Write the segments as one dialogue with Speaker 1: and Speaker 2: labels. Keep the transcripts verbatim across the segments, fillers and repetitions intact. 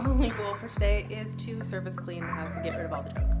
Speaker 1: only goal for today is to surface clean the house and get rid of all the junk.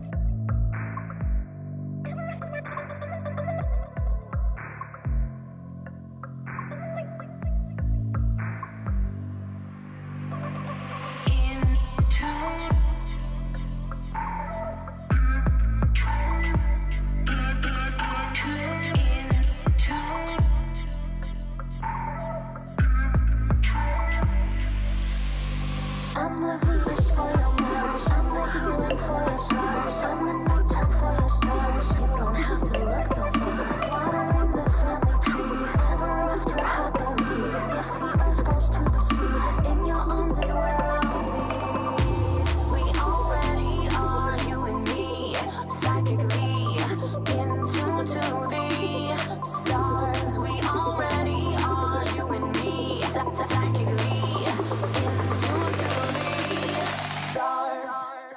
Speaker 2: I'm the Venus for your Mars, I'm the healing for your scars, I'm the nighttime for your stars. You don't have to look so far. Water in the family tree, ever after happily. If the earth falls to the sea, in your arms is where I'll be. We already are, you and me, psychically in tune to the stars. We already are, you and me, psychically in tune to the stars.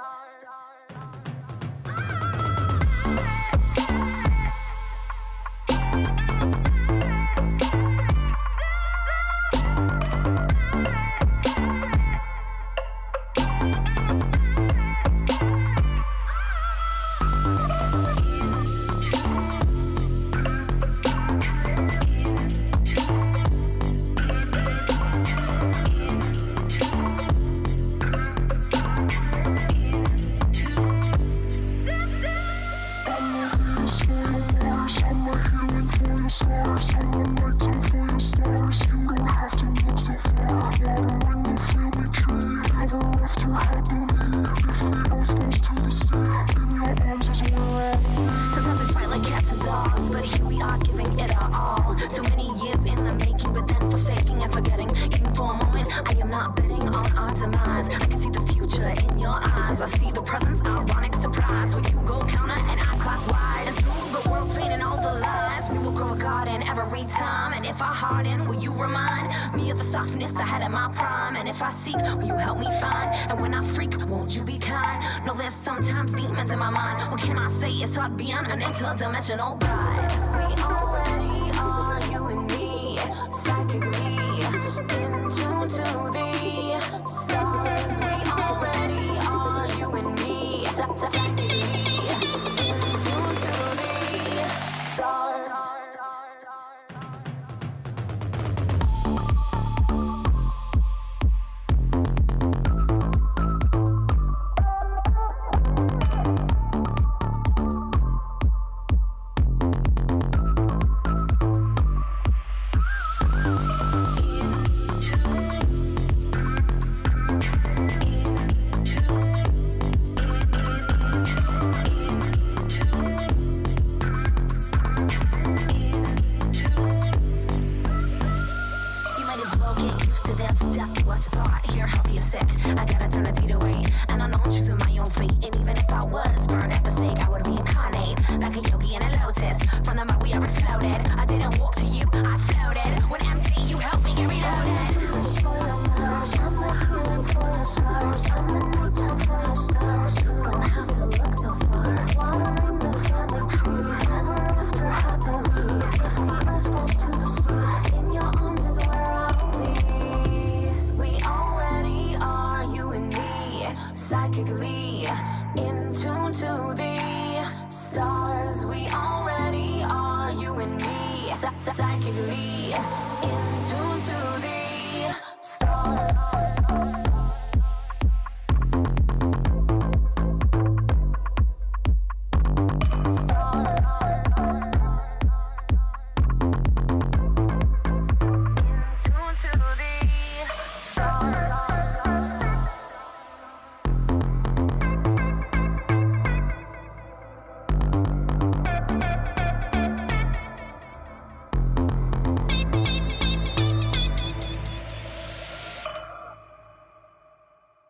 Speaker 2: Sometimes we fight like cats and dogs, but here we are giving it our all. So many years in the making, but then forsaking and forgetting. Even for a moment, I am not betting on our demise. I can see the future in your eyes. I see the presence, ironic surprise. When you go counter and I clockwise, and through the world's pain and all the lies, we will grow a garden every time. And if I harden, will you remind me of the softness I had in my prime? And if I seek, will you help me find? And when I freak, won't you be kind? No, there's sometimes demons in my mind. What can I say? It's hard beyond an interdimensional ride. We already are, you and me, psychically in tune to the stars. We already are, you and me, psychically in tune to the stars. Stuck to a spot here, healthy or sick. I gotta turn the deed away, and I know I'm choosing my own fate. And even if I was burned at the stake, I would reincarnate like a yogi in a lotus. From the mud we are exploded. I didn't walk to you, I floated. When empty, you helped me get reloaded. I'm the healing for your scars, I'm the nighttime for your stars. You don't have to look so far. Water in the family tree, ever after happily. If the earth falls to the sea, in your arms is where I'll be. We already are, you and me, psychically in tune to the stars. We already are, you and me, psychically in tune to the